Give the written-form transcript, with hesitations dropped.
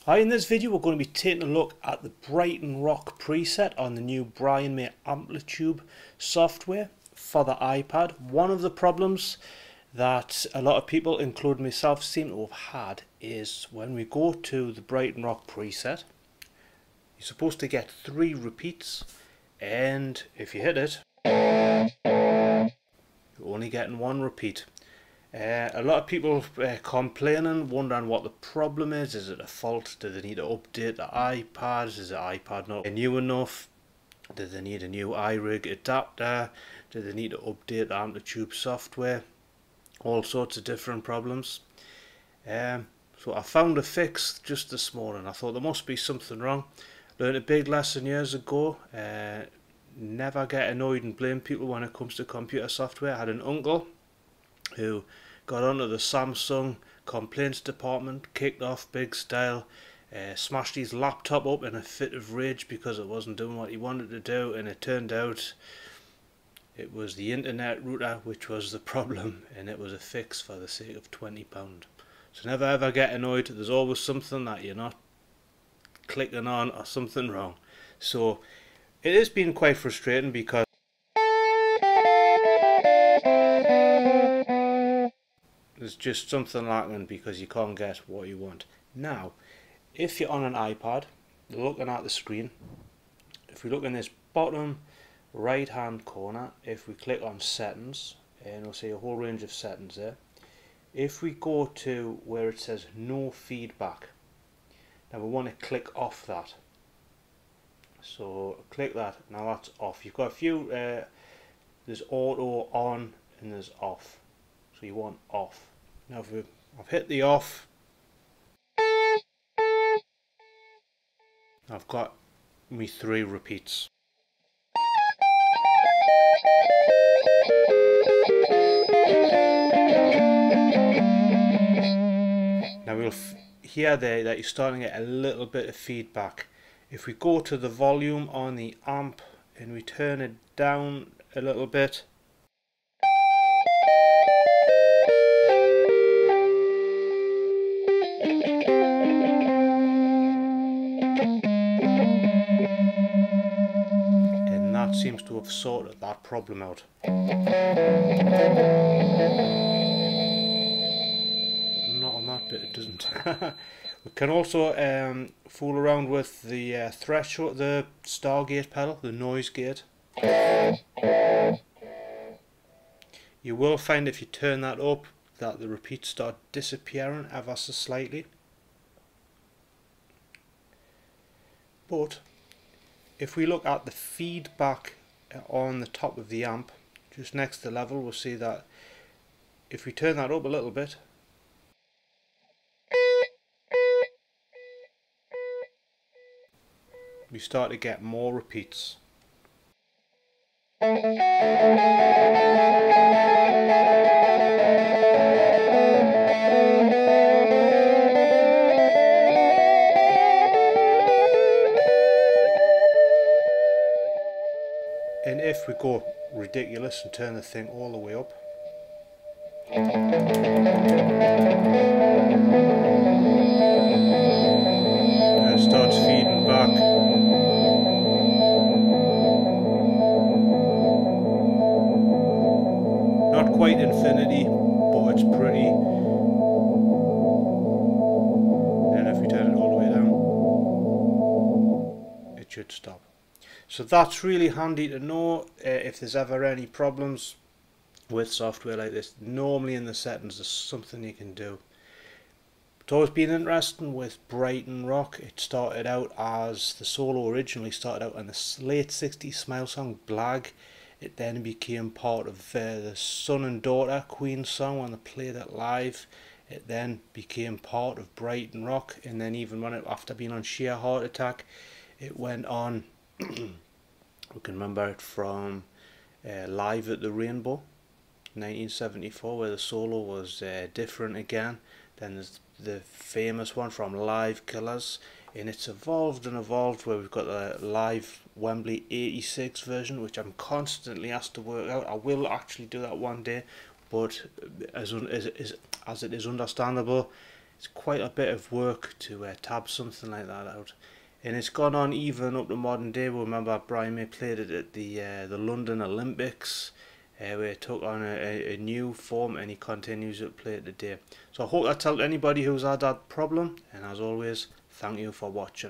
Hi, in this video we're going to be taking a look at the Brighton Rock preset on the new Brian May Amplitube software for the iPad. One of the problems that a lot of people, including myself, seem to have had is when we go to the Brighton Rock preset, you're supposed to get 3 repeats, and if you hit it, you're only getting 1 repeat. A lot of people complaining, wondering what the problem is. Is it a fault? Do they need to update the iPad? Is the iPad not new enough? Do they need a new iRig adapter? Do they need to update the Amplitube software? All sorts of different problems. So I found a fix just this morning. I thought there must be something wrong. Learned a big lesson years ago. Never get annoyed and blame people when it comes to computer software. I had an uncle who got onto the Samsung complaints department, kicked off big style, smashed his laptop up in a fit of rage because it wasn't doing what he wanted to do, and it turned out it was the internet router which was the problem, and it was a fix for the sake of £20. So never ever get annoyed. There's always something that you're not clicking on or something wrong. So it has been quite frustrating because there's just something lacking because you can't get what you want. Now, if you're on an iPad, looking at the screen, if we look in this bottom right hand corner, if we click on settings, and we'll see a whole range of settings there. If we go to where it says no feedback, now we want to click off that. So click that. Now that's off. You've got a few, there's auto, on, and there's off. So you want off. Now if I've hit the off, I've got me 3 repeats. Now we'll hear there that you're starting to get a little bit of feedback. If we go to the volume on the amp and we turn it down a little bit, and that seems to have sorted that problem out. Not on that bit, it doesn't. We can also fool around with the threshold, the Stargate pedal, the noise gate. You will find if you turn that up that the repeats start disappearing ever so slightly. But if we look at the feedback on the top of the amp, just next to the level, we'll see that if we turn that up a little bit, we start to get more repeats. And if we go ridiculous and turn the thing all the way up, and it starts feeding back. Not quite infinity, but it's pretty. And if we turn it all the way down, it should stop. So that's really handy to know if there's ever any problems with software like this. Normally in the settings there's something you can do. It's always been interesting with Brighton Rock. It started out as, the solo originally started out in the late 60s Smile song Blag. It then became part of the Son and Daughter Queen song when they played it live. It then became part of Brighton Rock, and then even when it, after being on Sheer Heart Attack, it went on. We can remember it from Live at the Rainbow 1974, where the solo was different again. Then there's the famous one from Live Killers, and it's evolved and evolved, where we've got the Live Wembley 86 version, which I'm constantly asked to work out. I will actually do that one day, but as it is understandable, it's quite a bit of work to tab something like that out. And it's gone on even up to modern day. We remember Brian May played it at the London Olympics, where it took on a new form, and he continues to play it today. So I hope that's helped anybody who's had that problem, and as always, thank you for watching.